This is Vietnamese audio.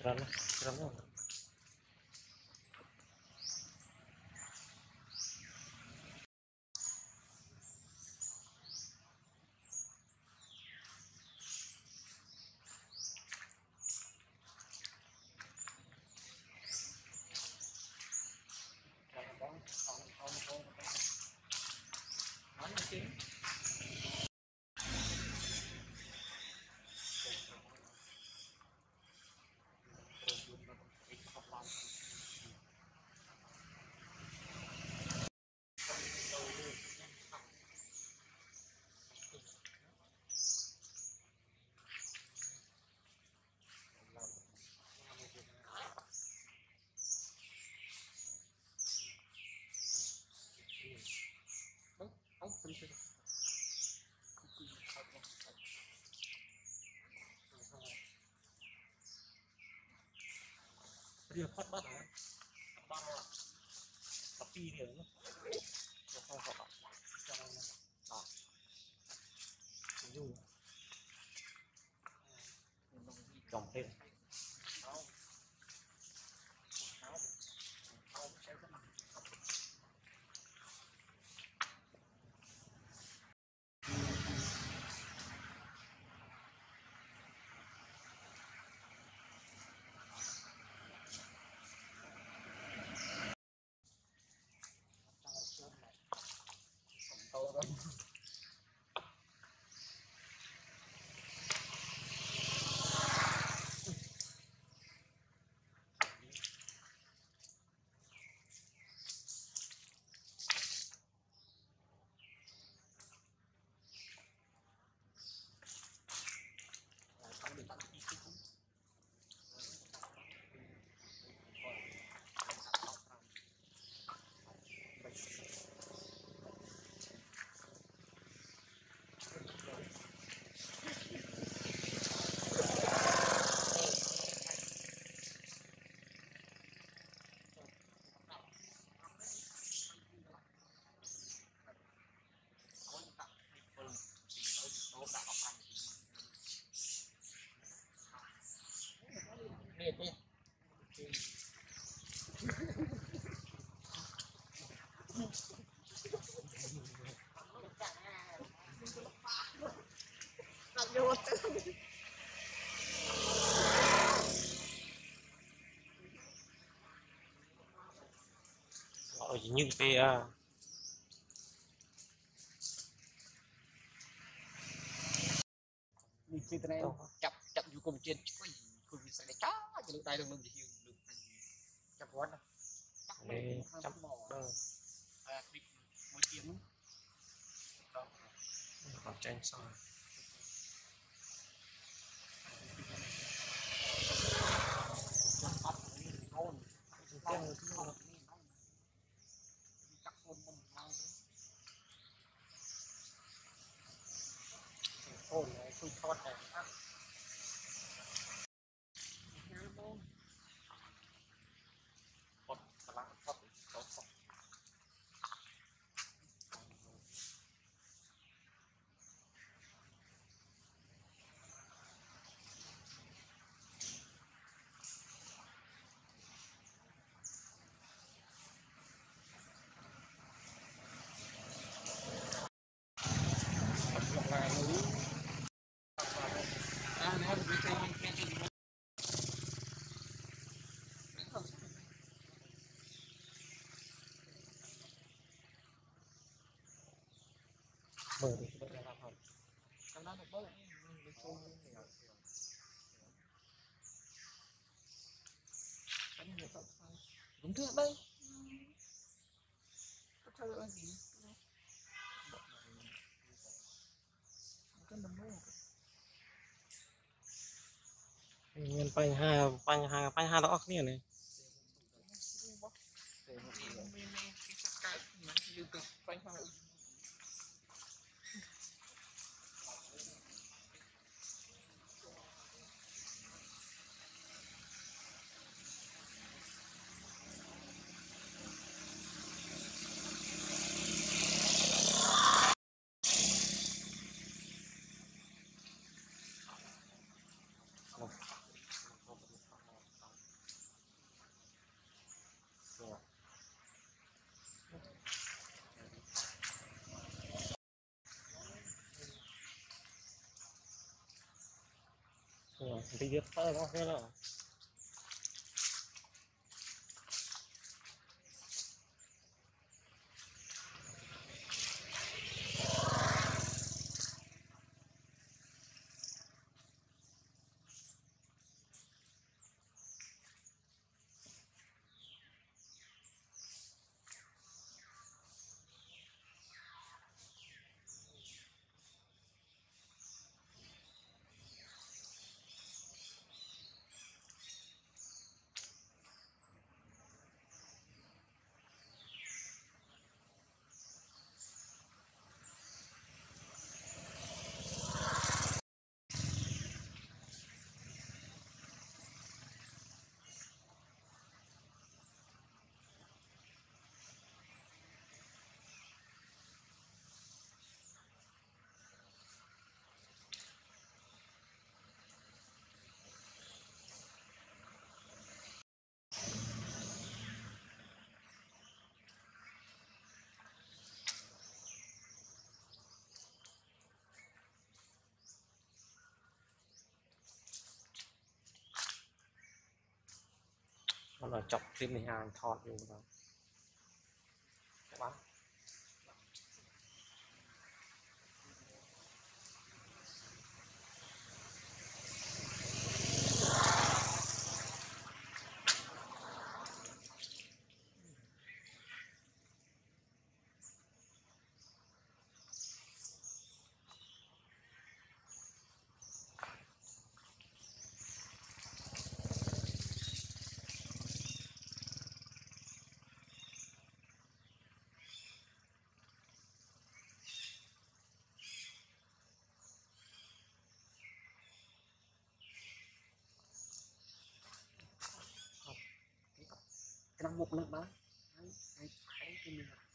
Rana, rana. Dia phát bắt hả? Bắt tapi dia nó không có bắt cho nên đó dùng trồng thêm ở như thế à mình chơi này chập chậpอยู่cùng trên cùng sẽ chó cho lúc đây đừng đừng đừng chập quán để chăm bị một tiếng còn tranh soi ôi tôi thoát này mở được cái này làm hỏng trong đó được bớt đúng thế đây sao lại gì nguyên bánh hai đó kia này đi tiếp thơ nó thế nào nó là chọc phim 12 thọt luôn đó bắn cái năm một lần đó thấy cái mình